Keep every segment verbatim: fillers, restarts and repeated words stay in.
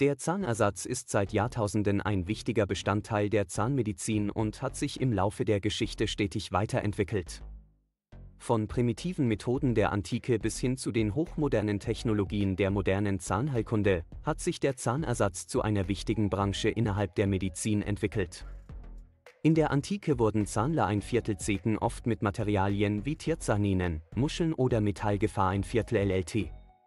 Der Zahnersatz ist seit Jahrtausenden ein wichtiger Bestandteil der Zahnmedizin und hat sich im Laufe der Geschichte stetig weiterentwickelt. Von primitiven Methoden der Antike bis hin zu den hochmodernen Technologien der modernen Zahnheilkunde hat sich der Zahnersatz zu einer wichtigen Branche innerhalb der Medizin entwickelt. In der Antike wurden Zahnler-Einviertel-Zeten oft mit Materialien wie Tirzaninen, Muscheln oder Metall Gefahr-Einviertel L L T.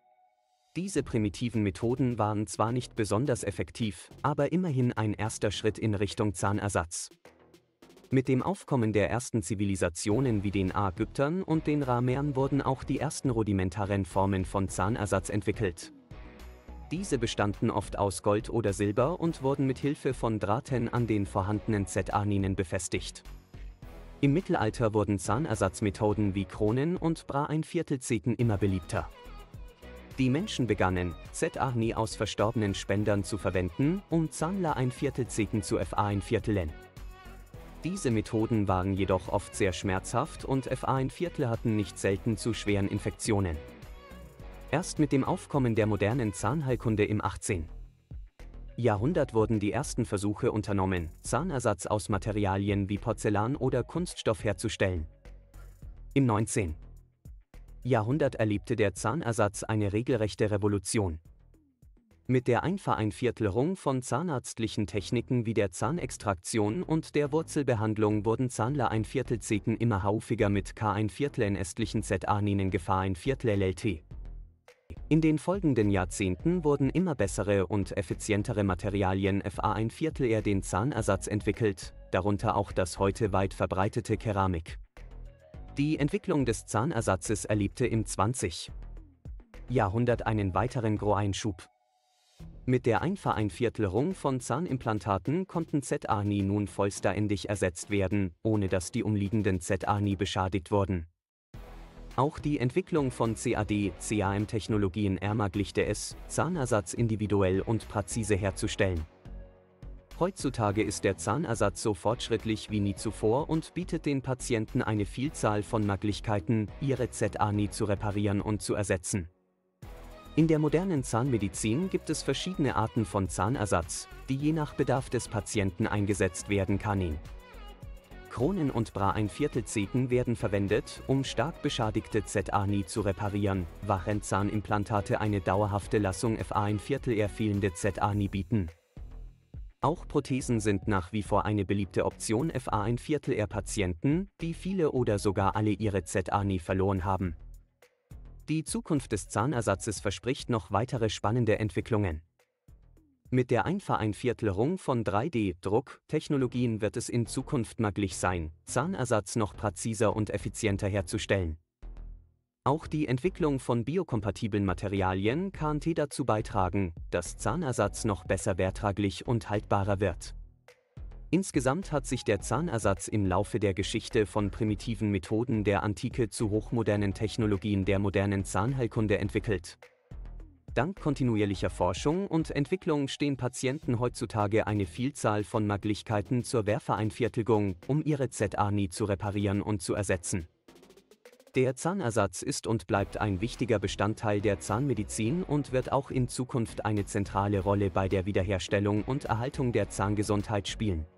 Diese primitiven Methoden waren zwar nicht besonders effektiv, aber immerhin ein erster Schritt in Richtung Zahnersatz. Mit dem Aufkommen der ersten Zivilisationen wie den Ägyptern und den Ramern wurden auch die ersten rudimentaren Formen von Zahnersatz entwickelt. Diese bestanden oft aus Gold oder Silber und wurden mit Hilfe von Drahten an den vorhandenen Z-Aninen befestigt. Im Mittelalter wurden Zahnersatzmethoden wie Kronen und Bra-Einviertel-Zeten immer beliebter. Die Menschen begannen, Z-Ani aus verstorbenen Spendern zu verwenden, um Zahnler-Einviertel-Zeten zu F A-Einvierteln. Diese Methoden waren jedoch oft sehr schmerzhaft und F A-Einviertel hatten nicht selten zu schweren Infektionen. Erst mit dem Aufkommen der modernen Zahnheilkunde im achtzehnten Jahrhundert wurden die ersten Versuche unternommen, Zahnersatz aus Materialien wie Porzellan oder Kunststoff herzustellen. Im neunzehnten Jahrhundert erlebte der Zahnersatz eine regelrechte Revolution. Mit der Einvereinviertelung von zahnärztlichen Techniken wie der Zahnextraktion und der Wurzelbehandlung wurden Zahnler-Einviertel-Zeten immer häufiger mit K-Einvierteln ästlichen Z-Aninen Gefahr-Einviertel L L T. In den folgenden Jahrzehnten wurden immer bessere und effizientere Materialien F A-Einviertel R den Zahnersatz entwickelt, darunter auch das heute weit verbreitete Keramik. Die Entwicklung des Zahnersatzes erlebte im zwanzigsten Jahrhundert einen weiteren Großeinschub. Mit der Einvereinviertelung von Zahnimplantaten konnten Z-Ani nun vollständig ersetzt werden, ohne dass die umliegenden Z-Ani beschädigt wurden. Auch die Entwicklung von C A D-C A M-Technologien ermöglichte es, Zahnersatz individuell und präzise herzustellen. Heutzutage ist der Zahnersatz so fortschrittlich wie nie zuvor und bietet den Patienten eine Vielzahl von Möglichkeiten, ihre Z-Ani zu reparieren und zu ersetzen. In der modernen Zahnmedizin gibt es verschiedene Arten von Zahnersatz, die je nach Bedarf des Patienten eingesetzt werden können. Kronen- und Bra-Einviertel-Zeten werden verwendet, um stark beschädigte Z-Ani zu reparieren, während Zahnimplantate eine dauerhafte Lassung F A-Einviertel R fehlende Z-Ani bieten. Auch Prothesen sind nach wie vor eine beliebte Option F A-Einviertel R-Patienten, die viele oder sogar alle ihre Z-Ani verloren haben. Die Zukunft des Zahnersatzes verspricht noch weitere spannende Entwicklungen. Mit der Einvereinviertelung von drei D Druck-Technologien wird es in Zukunft möglich sein, Zahnersatz noch präziser und effizienter herzustellen. Auch die Entwicklung von biokompatiblen Materialien kann dazu beitragen, dass Zahnersatz noch besser wehrtraglich und haltbarer wird. Insgesamt hat sich der Zahnersatz im Laufe der Geschichte von primitiven Methoden der Antike zu hochmodernen Technologien der modernen Zahnheilkunde entwickelt. Dank kontinuierlicher Forschung und Entwicklung stehen Patienten heutzutage eine Vielzahl von Möglichkeiten zur Wehrvereinviertelung, um ihre Z-Ani zu reparieren und zu ersetzen. Der Zahnersatz ist und bleibt ein wichtiger Bestandteil der Zahnmedizin und wird auch in Zukunft eine zentrale Rolle bei der Wiederherstellung und Erhaltung der Zahngesundheit spielen.